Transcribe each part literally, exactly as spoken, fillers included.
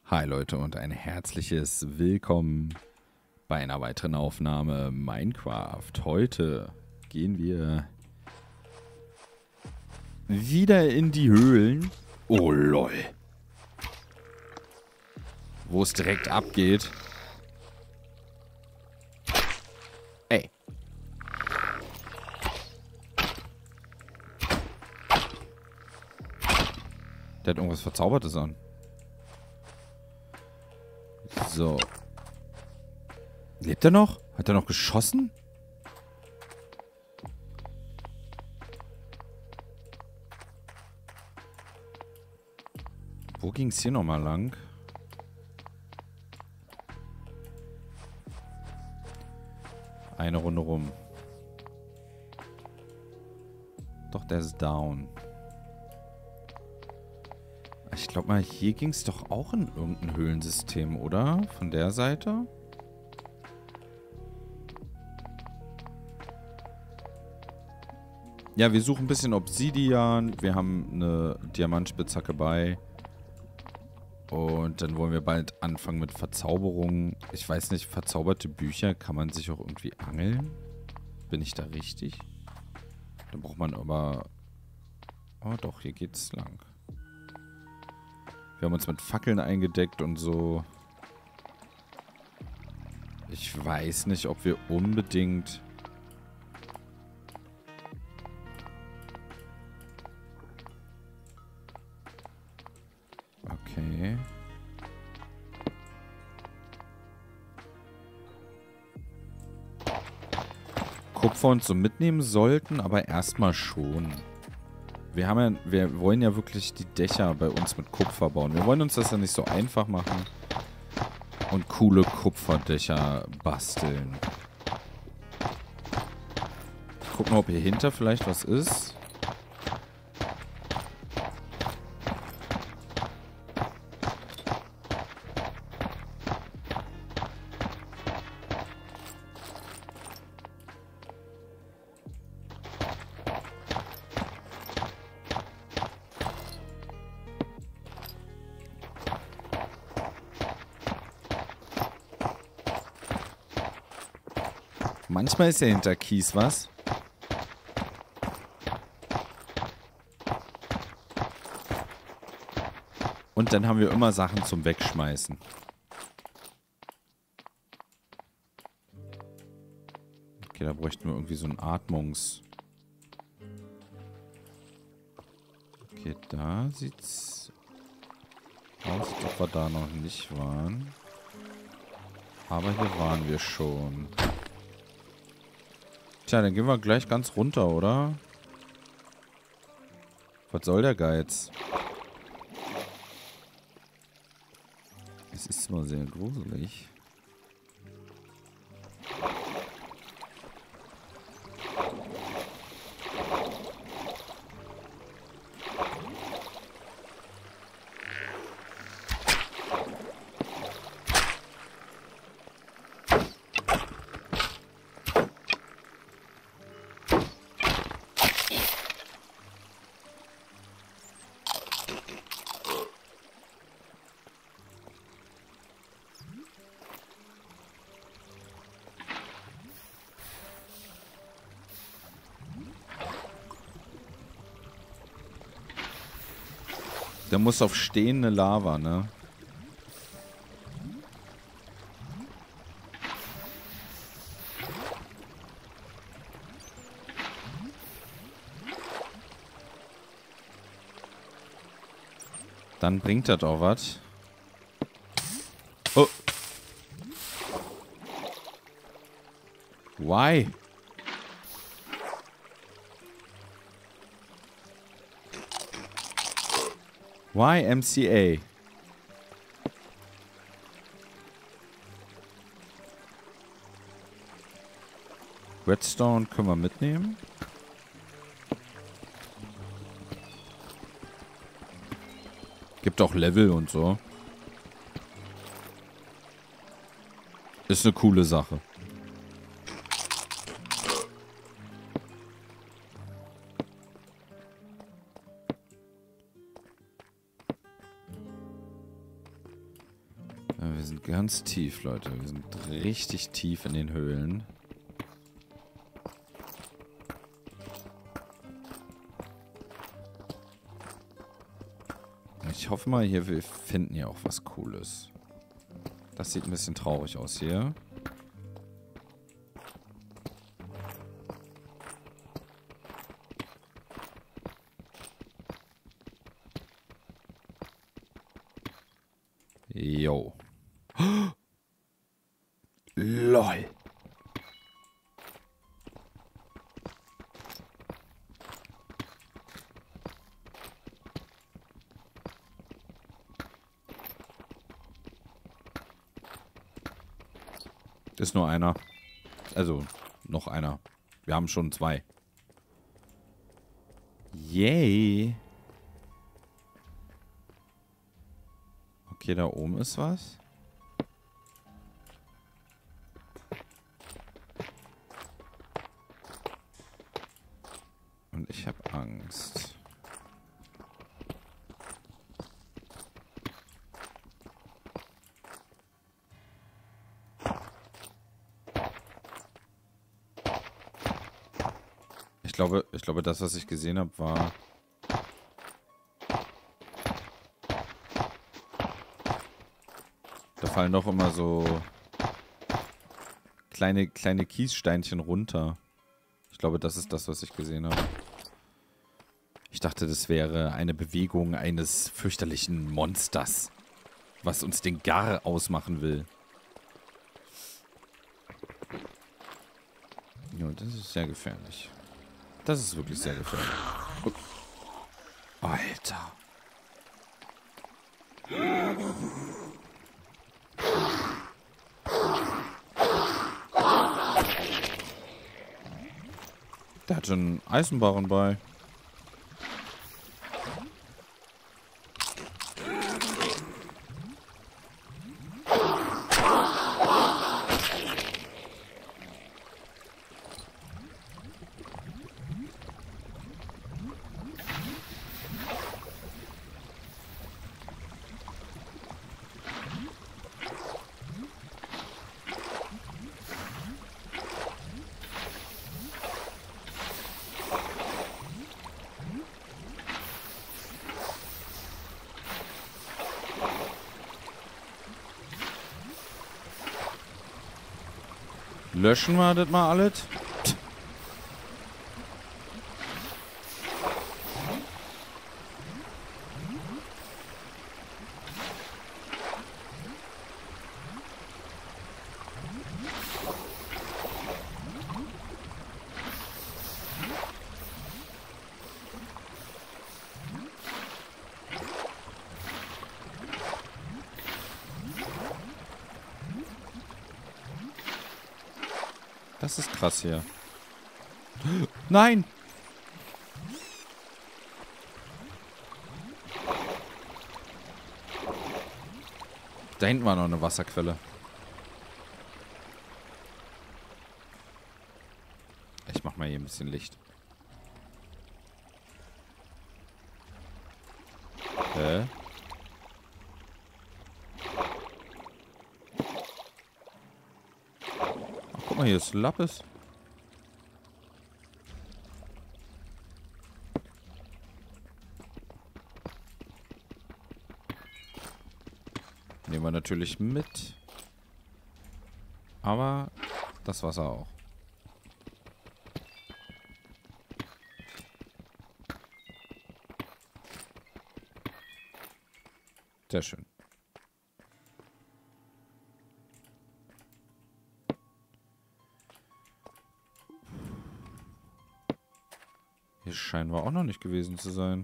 Hi Leute und ein herzliches Willkommen bei einer weiteren Aufnahme Minecraft. Heute gehen wir wieder in die Höhlen. Oh lol. Wo es direkt abgeht. Ey. Der hat irgendwas Verzaubertes an. So. Lebt er noch? Hat er noch geschossen? Wo ging es hier nochmal lang? Eine Runde rum. Doch, der ist down. Ich glaube mal, hier ging es doch auch in irgendein Höhlensystem, oder? Von der Seite? Ja, wir suchen ein bisschen Obsidian. Wir haben eine Diamantspitzhacke bei. Und dann wollen wir bald anfangen mit Verzauberungen. Ich weiß nicht, verzauberte Bücher, kann man sich auch irgendwie angeln? Bin ich da richtig? Dann braucht man aber... Oh doch, hier geht's lang. Wir haben uns mit Fackeln eingedeckt und so. Ich weiß nicht, ob wir unbedingt... Okay. Kupfer uns so mitnehmen sollten, aber erstmal schon. Wir haben ja, wir wollen ja wirklich die Dächer bei uns mit Kupfer bauen. Wir wollen uns das ja nicht so einfach machen und coole Kupferdächer basteln. Gucken, ob hier hinter vielleicht was ist. Manchmal ist ja hinter Kies was. Und dann haben wir immer Sachen zum Wegschmeißen. Okay, da bräuchten wir irgendwie so ein Atmungs... Okay, da sieht's aus, als ob wir da noch nicht waren. Aber hier waren wir schon. Tja, dann gehen wir gleich ganz runter, oder? Was soll der Geiz? Es ist zwar sehr gruselig. Der muss auf stehende Lava, ne? Dann bringt das auch was. Oh. Why? Y M C A. Redstone können wir mitnehmen. Gibt auch Level und so. Ist eine coole Sache. wir sind ganz tief, Leute. Wir sind richtig tief in den Höhlen. Ich hoffe mal, hier wir finden ja auch was Cooles. Das sieht ein bisschen traurig aus hier. Jo. LOL. Ist nur einer. Also, noch einer. Wir haben schon zwei. Yay. Okay, da oben ist was. Und ich habe Angst. Ich glaube, ich glaube, das, was ich gesehen habe, war... Da fallen doch immer so kleine, kleine Kiessteinchen runter. Ich glaube, das ist das, was ich gesehen habe. Ich dachte, das wäre eine Bewegung eines fürchterlichen Monsters, was uns den Gar ausmachen will. Ja, das ist sehr gefährlich. Das ist wirklich sehr gefährlich. Alter. Der hat schon einen Eisenbarren bei. Löschen wir das mal alles. Das ist krass hier. Nein! Da hinten war noch eine Wasserquelle. Ich mach mal hier ein bisschen Licht. Hä? Ach, guck mal, hier ist Lapis. Nehmen wir natürlich mit. Aber das Wasser auch. Sehr schön. Hier scheinen wir auch noch nicht gewesen zu sein.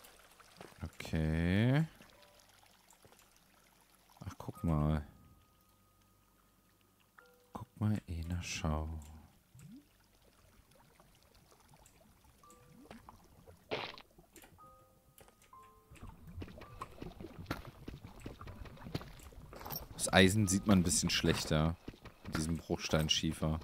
Okay. Ach, guck mal. mal einer schau. Das Eisen sieht man ein bisschen schlechter. Mit diesem Bruchsteinschiefer.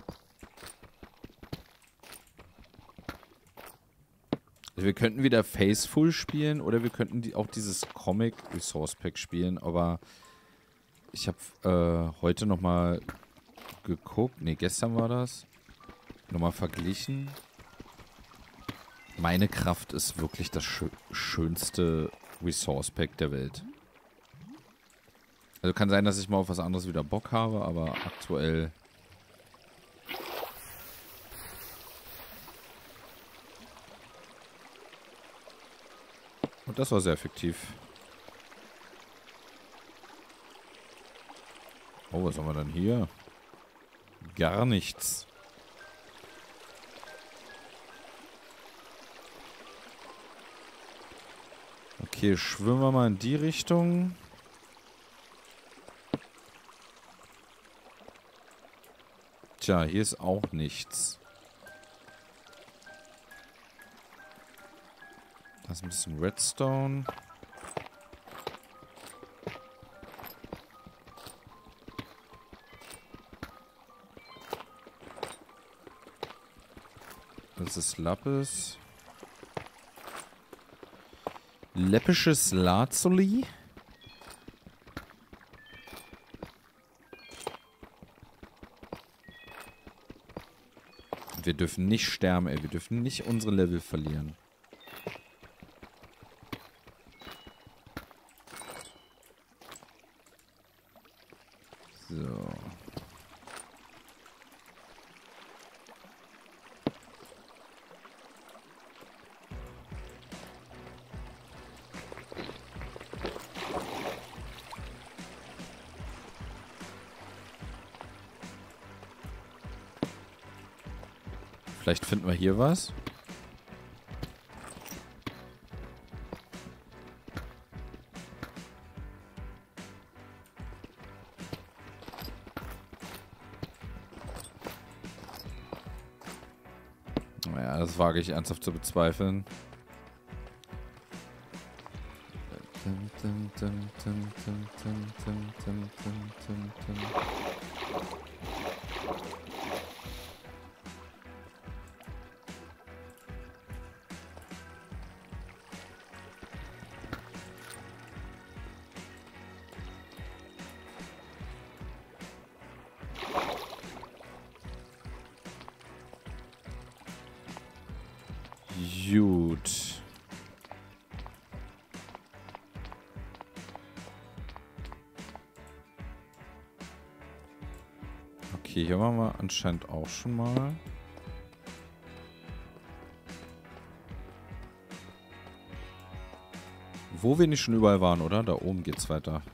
Also wir könnten wieder Faceful spielen oder wir könnten die, auch dieses Comic Resource Pack spielen, aber ich habe äh, heute nochmal geguckt, ne, gestern war das, nochmal verglichen. Meine Kraft ist wirklich das schö schönste Resource Pack der Welt. Also kann sein, dass ich mal auf was anderes wieder Bock habe, aber aktuell... Und das war sehr effektiv. Oh, was haben wir denn hier? Gar nichts. Okay, schwimmen wir mal in die Richtung. Tja, hier ist auch nichts. Da ist ein bisschen Redstone. Das ist Lapis. Läppisches Lazuli. Wir dürfen nicht sterben, ey. Wir dürfen nicht unsere Level verlieren. So. Vielleicht finden wir hier was. Naja, das wage ich ernsthaft zu bezweifeln. Gut. Okay, hier waren wir anscheinend auch schon mal. Wo wir nicht schon überall waren, oder? Da oben geht's weiter.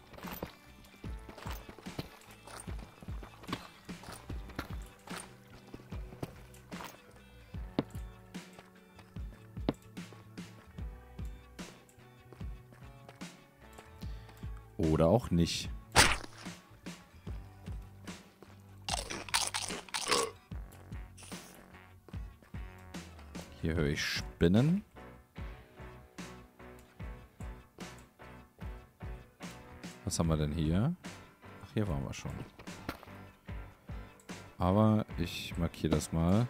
Oder auch nicht. Hier höre ich Spinnen. Was haben wir denn hier? Ach, hier waren wir schon. Aber ich markiere das mal.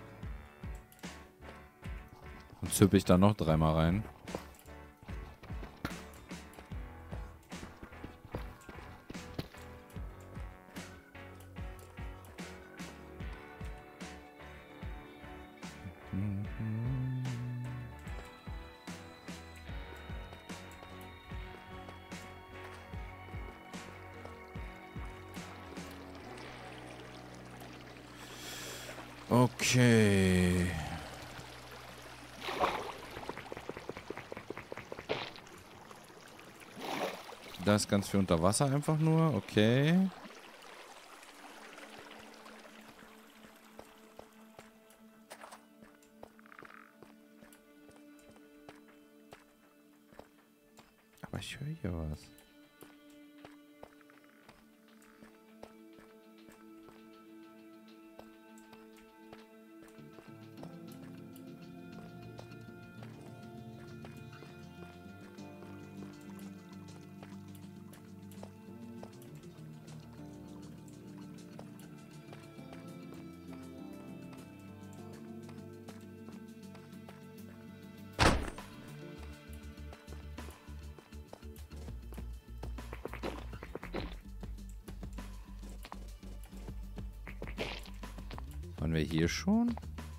Und züppe ich da noch dreimal rein. Okay. Da ist ganz viel unter Wasser einfach nur. Okay. Aber ich höre hier was. Waren wir hier schon?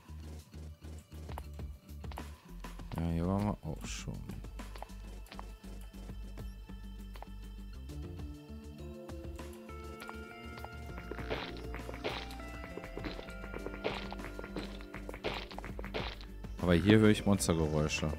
Ja, hier waren wir auch schon. Aber hier höre ich Monstergeräusche.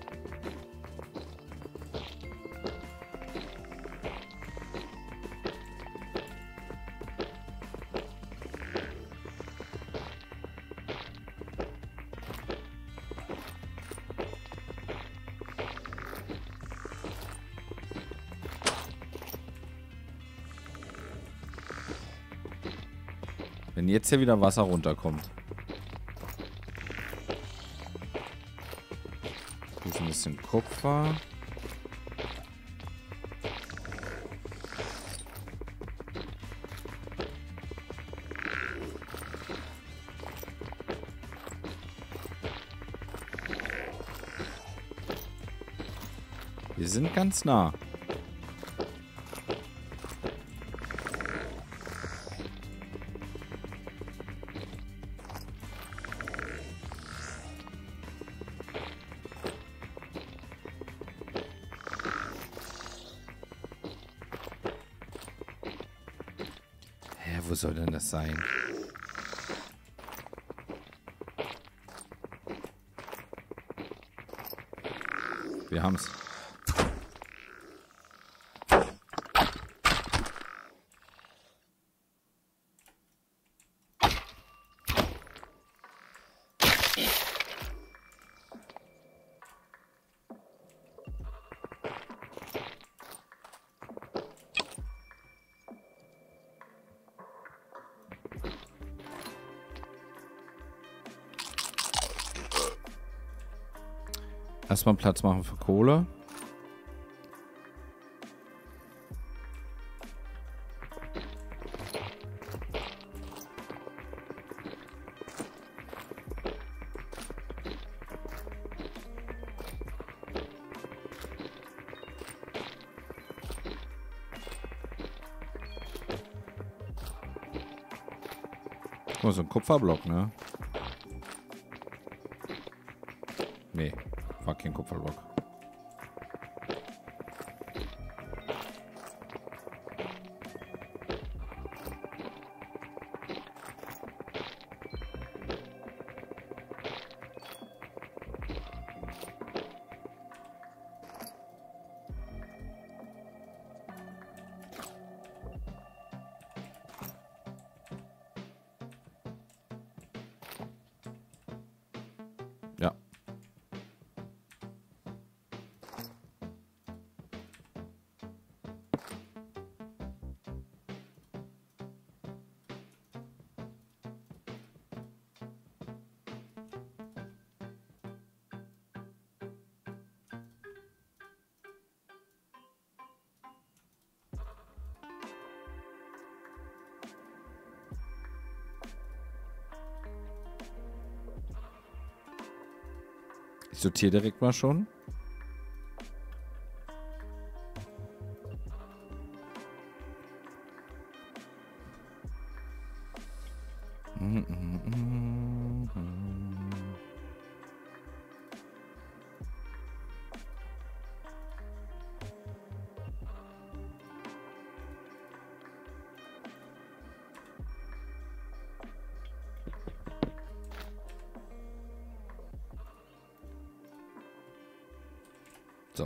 Wenn jetzt hier wieder Wasser runterkommt. Hier ist ein bisschen Kupfer. Wir sind ganz nah. Hä, wo soll denn das sein? Wir haben's. Erstmal Platz machen für Kohle. Oh, so ein Kupferblock, ne? Nee. War kein Kupferblock. Ja. Ich sortiere direkt mal schon. So.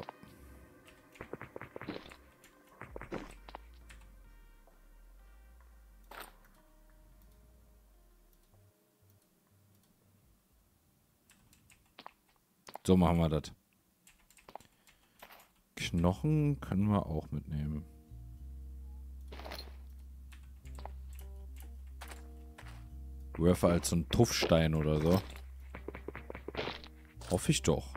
So machen wir das. Knochen können wir auch mitnehmen. Werfe als so ein Tuffstein oder so. Hoffe ich doch.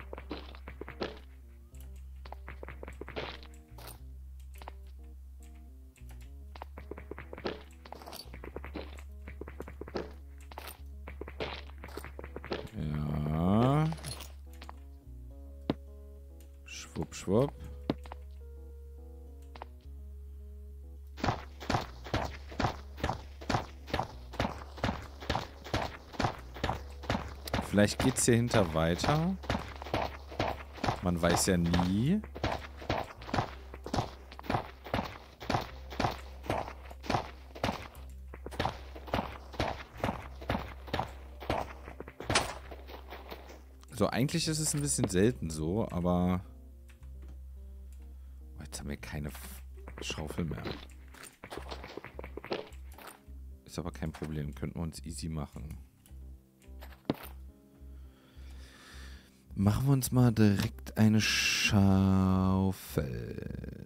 Ja. Schwupp, schwupp. Vielleicht geht's hier hinter weiter. Man weiß ja nie. So, eigentlich ist es ein bisschen selten so, aber... Oh, jetzt haben wir keine F Schaufel mehr. Ist aber kein Problem. Könnten wir uns easy machen. Machen wir uns mal direkt eine Schaufel.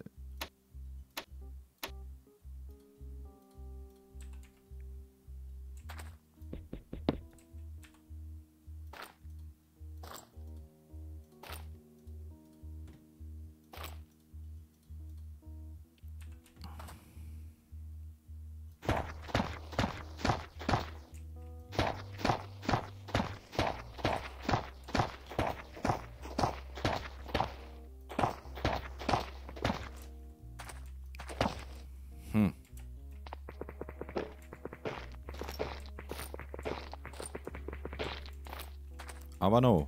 Hm. Aber no.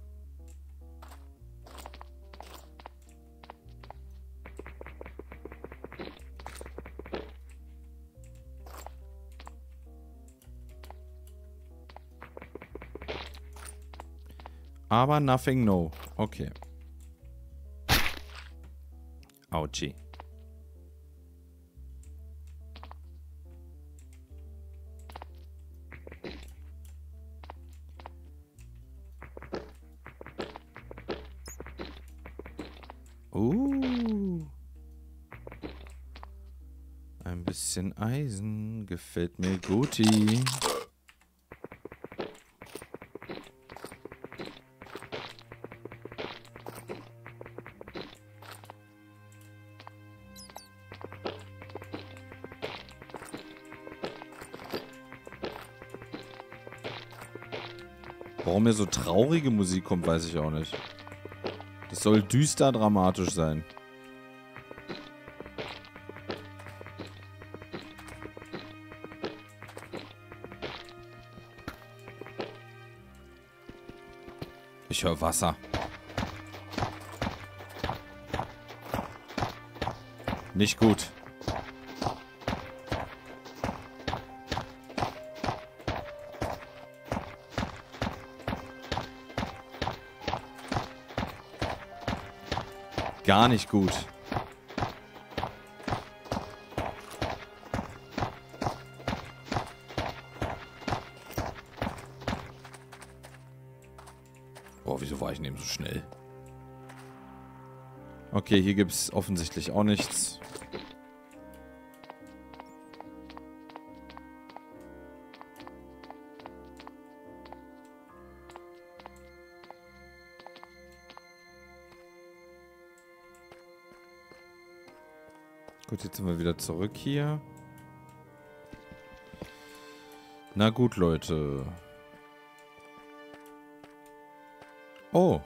Aber nothing no. Okay. Autschi. Uh. Ein bisschen Eisen. Gefällt mir guti. Warum mir so traurige Musik kommt, weiß ich auch nicht. Das soll düster dramatisch sein. Ich höre Wasser. Nicht gut. Gar nicht gut. Boah, wieso war ich denn eben so schnell? Okay, hier gibt es offensichtlich auch nichts. Gut, jetzt sind wir wieder zurück hier. Na gut, Leute. Oh.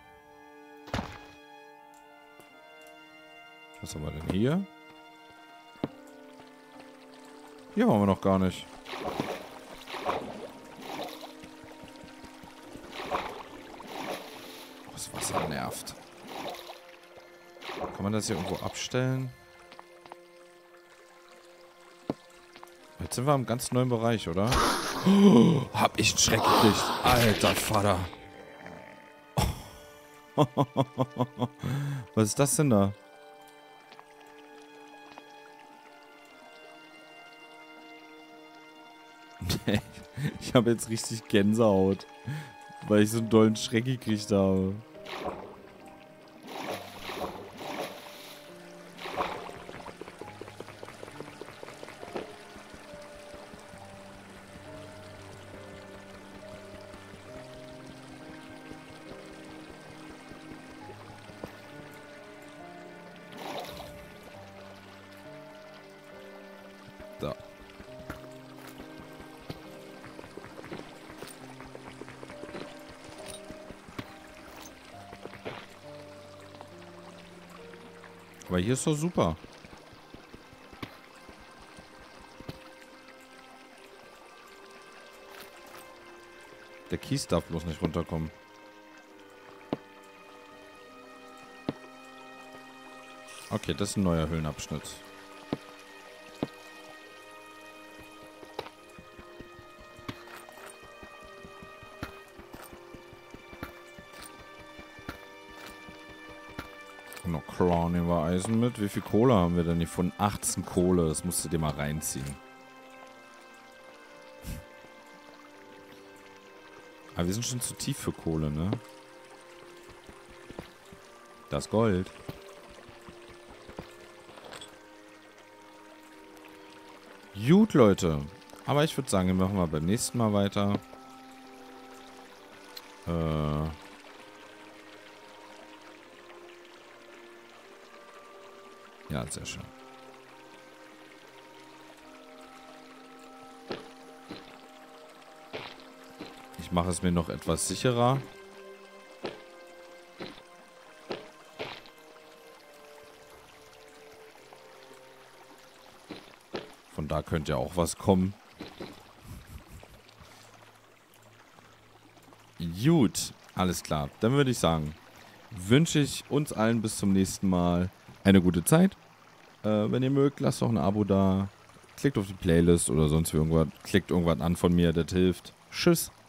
Was haben wir denn hier? Hier waren wir noch gar nicht. Oh, das Wasser nervt. Kann man das hier irgendwo abstellen? Jetzt sind wir im ganz neuen Bereich, oder? Oh, hab ich einen Schreck gekriegt. Alter Vater. Was ist das denn da? Ich habe jetzt richtig Gänsehaut, weil ich so einen dollen Schreck gekriegt habe. Da. Aber hier ist doch super. Der Kies darf bloß nicht runterkommen. Okay, das ist ein neuer Höhlenabschnitt. Na klar, nehmen wir Eisen mit. Wie viel Kohle haben wir denn hier von? achtzehn Kohle. Das musst du dir mal reinziehen. Aber wir sind schon zu tief für Kohle, ne? Das Gold. Gut, Leute. Aber ich würde sagen, wir machen mal beim nächsten Mal weiter. Äh... Ja, sehr schön. Ich mache es mir noch etwas sicherer. Von da könnte ja auch was kommen. Gut, alles klar. Dann würde ich sagen, wünsche ich uns allen bis zum nächsten Mal eine gute Zeit. Äh, wenn ihr mögt, lasst doch ein Abo da. Klickt auf die Playlist oder sonst irgendwas. Klickt irgendwas an von mir, das hilft. Tschüss.